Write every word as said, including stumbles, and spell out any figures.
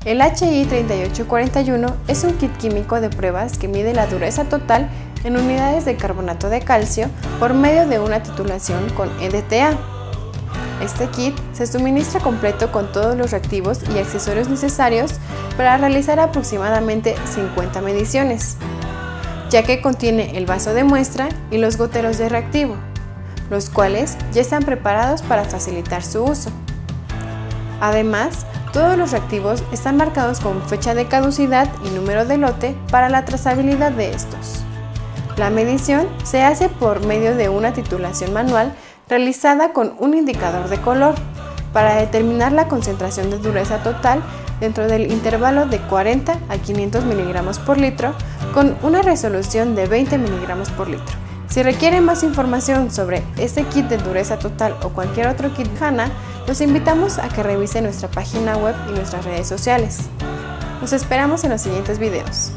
El H I treinta y ocho cuarenta y uno es un kit químico de pruebas que mide la dureza total en unidades de carbonato de calcio por medio de una titulación con E D T A. Este kit se suministra completo con todos los reactivos y accesorios necesarios para realizar aproximadamente cincuenta mediciones, ya que contiene el vaso de muestra y los goteros de reactivo, los cuales ya están preparados para facilitar su uso. Además, todos los reactivos están marcados con fecha de caducidad y número de lote para la trazabilidad de estos. La medición se hace por medio de una titulación manual realizada con un indicador de color para determinar la concentración de dureza total dentro del intervalo de cuarenta a quinientos miligramos por litro con una resolución de veinte miligramos por litro. Si requieren más información sobre este kit de dureza total o cualquier otro kit HANA, los invitamos a que revisen nuestra página web y nuestras redes sociales. Los esperamos en los siguientes videos.